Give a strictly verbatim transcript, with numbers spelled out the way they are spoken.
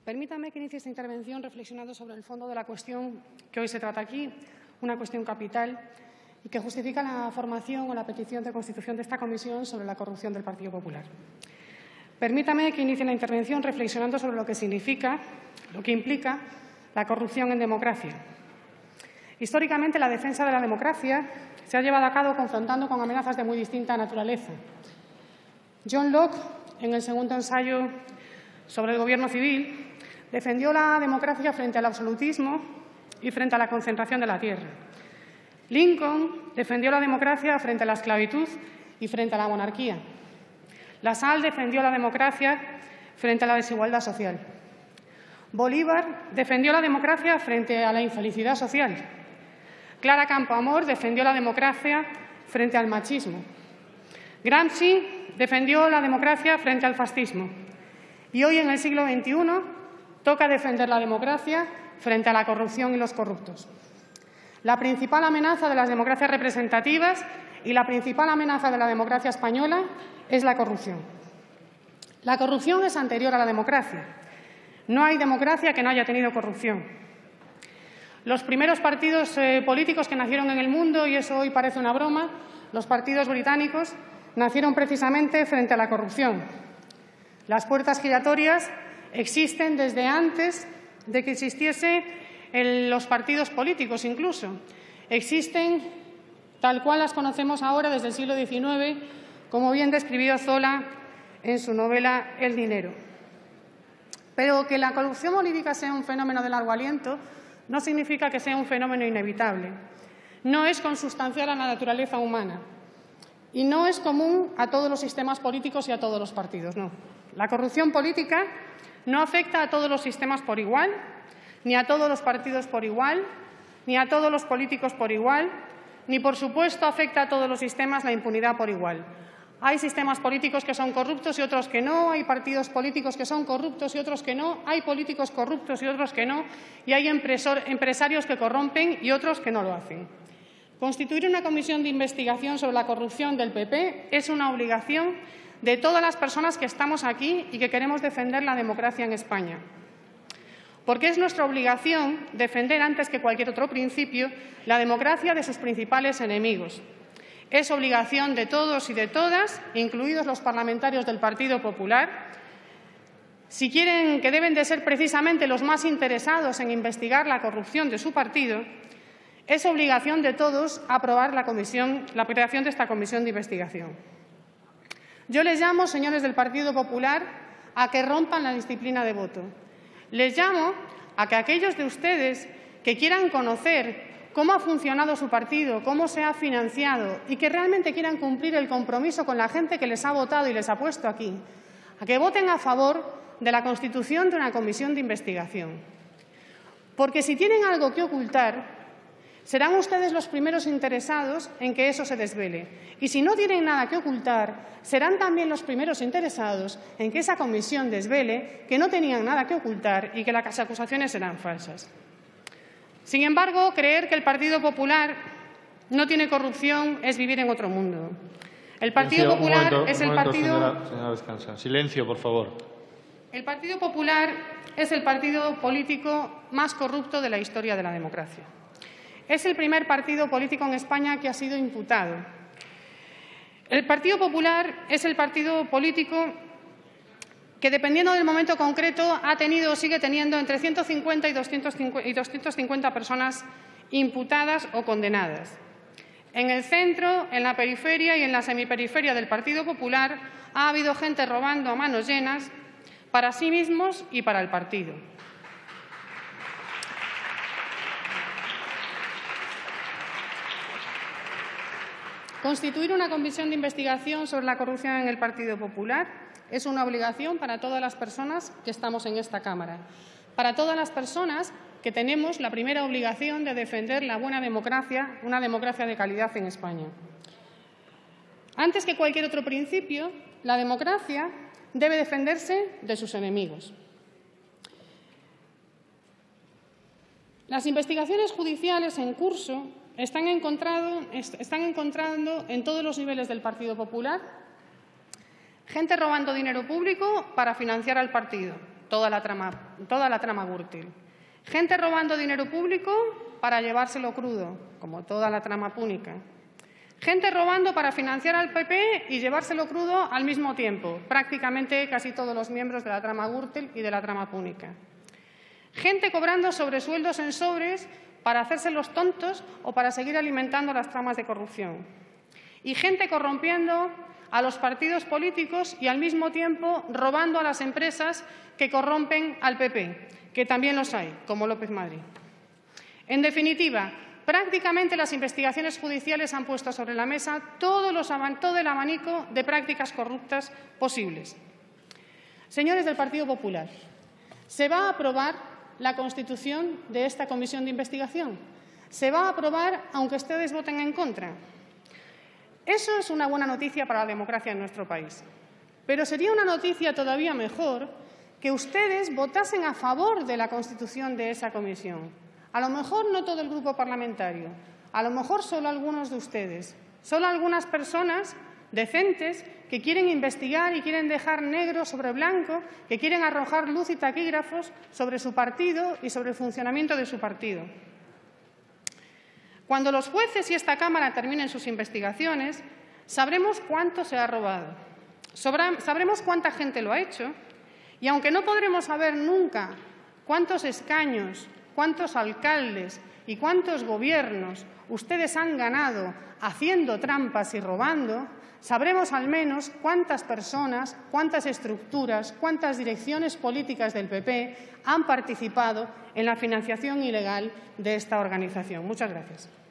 Permítame que inicie esta intervención reflexionando sobre el fondo de la cuestión que hoy se trata aquí, una cuestión capital y que justifica la formación o la petición de constitución de esta comisión sobre la corrupción del Partido Popular. Permítame que inicie la intervención reflexionando sobre lo que significa, lo que implica la corrupción en democracia. Históricamente, la defensa de la democracia se ha llevado a cabo confrontando con amenazas de muy distinta naturaleza. John Locke, en el segundo ensayo sobre el gobierno civil, defendió la democracia frente al absolutismo y frente a la concentración de la tierra. Lincoln defendió la democracia frente a la esclavitud y frente a la monarquía. Lassalle defendió la democracia frente a la desigualdad social. Bolívar defendió la democracia frente a la infelicidad social. Clara Campoamor defendió la democracia frente al machismo. Gramsci defendió la democracia frente al fascismo. Y hoy, en el siglo veintiuno, toca defender la democracia frente a la corrupción y los corruptos. La principal amenaza de las democracias representativas y la principal amenaza de la democracia española es la corrupción. La corrupción es anterior a la democracia. No hay democracia que no haya tenido corrupción. Los primeros partidos eh, políticos que nacieron en el mundo, y eso hoy parece una broma, los partidos británicos, nacieron precisamente frente a la corrupción. Las puertas giratorias existen desde antes de que existiesen los partidos políticos, incluso. Existen tal cual las conocemos ahora desde el siglo diecinueve, como bien describió Zola en su novela El dinero. Pero que la corrupción política sea un fenómeno de largo aliento no significa que sea un fenómeno inevitable. No es consustancial a la naturaleza humana y no es común a todos los sistemas políticos y a todos los partidos, no. La corrupción política no afecta a todos los sistemas por igual, ni a todos los partidos por igual, ni a todos los políticos por igual, ni, por supuesto, afecta a todos los sistemas la impunidad por igual. Hay sistemas políticos que son corruptos y otros que no, hay partidos políticos que son corruptos y otros que no, hay políticos corruptos y otros que no, y hay empresarios que corrompen y otros que no lo hacen. Constituir una comisión de investigación sobre la corrupción del P P es una obligación de todas las personas que estamos aquí y que queremos defender la democracia en España. Porque es nuestra obligación defender, antes que cualquier otro principio, la democracia de sus principales enemigos. Es obligación de todos y de todas, incluidos los parlamentarios del Partido Popular, si quieren, que deben de ser precisamente los más interesados en investigar la corrupción de su partido, es obligación de todos aprobar la, comisión, la creación de esta comisión de investigación. Yo les llamo, señores del Partido Popular, a que rompan la disciplina de voto. Les llamo a que aquellos de ustedes que quieran conocer cómo ha funcionado su partido, cómo se ha financiado y que realmente quieran cumplir el compromiso con la gente que les ha votado y les ha puesto aquí, a que voten a favor de la constitución de una comisión de investigación. Porque si tienen algo que ocultar, serán ustedes los primeros interesados en que eso se desvele. Y si no tienen nada que ocultar, serán también los primeros interesados en que esa comisión desvele que no tenían nada que ocultar y que las acusaciones eran falsas. Sin embargo, creer que el Partido Popular no tiene corrupción es vivir en otro mundo. El Partido Silencio, Popular momento, es el momento, partido. Señora, señora Descansa. Silencio, por favor. El Partido Popular es el partido político más corrupto de la historia de la democracia. Es el primer partido político en España que ha sido imputado. El Partido Popular es el partido político que, dependiendo del momento concreto, ha tenido o sigue teniendo entre ciento cincuenta y doscientas cincuenta personas imputadas o condenadas. En el centro, en la periferia y en la semiperiferia del Partido Popular ha habido gente robando a manos llenas para sí mismos y para el partido. Constituir una comisión de investigación sobre la corrupción en el Partido Popular es una obligación para todas las personas que estamos en esta Cámara, para todas las personas que tenemos la primera obligación de defender la buena democracia, una democracia de calidad en España. Antes que cualquier otro principio, la democracia debe defenderse de sus enemigos. Las investigaciones judiciales en curso Están, están encontrando en todos los niveles del Partido Popular gente robando dinero público para financiar al partido, toda la trama, toda la trama Gürtel. Gente robando dinero público para llevárselo crudo, como toda la trama púnica. Gente robando para financiar al P P y llevárselo crudo al mismo tiempo, prácticamente casi todos los miembros de la trama Gürtel y de la trama púnica. Gente cobrando sobresueldos en sobres para hacerse los tontos o para seguir alimentando las tramas de corrupción. Y gente corrompiendo a los partidos políticos y al mismo tiempo robando a las empresas que corrompen al P P, que también los hay, como López Madrid. En definitiva, prácticamente las investigaciones judiciales han puesto sobre la mesa todos los, todo el abanico de prácticas corruptas posibles. Señores del Partido Popular, ¿se va a aprobar la constitución de esta comisión de investigación? ¿Se va a aprobar aunque ustedes voten en contra? Eso es una buena noticia para la democracia en nuestro país. Pero sería una noticia todavía mejor que ustedes votasen a favor de la constitución de esa comisión. A lo mejor no todo el grupo parlamentario, a lo mejor solo algunos de ustedes, solo algunas personas decentes que quieren investigar y quieren dejar negro sobre blanco, que quieren arrojar luz y taquígrafos sobre su partido y sobre el funcionamiento de su partido. Cuando los jueces y esta Cámara terminen sus investigaciones, sabremos cuánto se ha robado, sabremos cuánta gente lo ha hecho y, aunque no podremos saber nunca cuántos escaños, cuántos alcaldes y cuántos gobiernos ustedes han ganado haciendo trampas y robando, sabremos al menos cuántas personas, cuántas estructuras, cuántas direcciones políticas del P P han participado en la financiación ilegal de esta organización. Muchas gracias.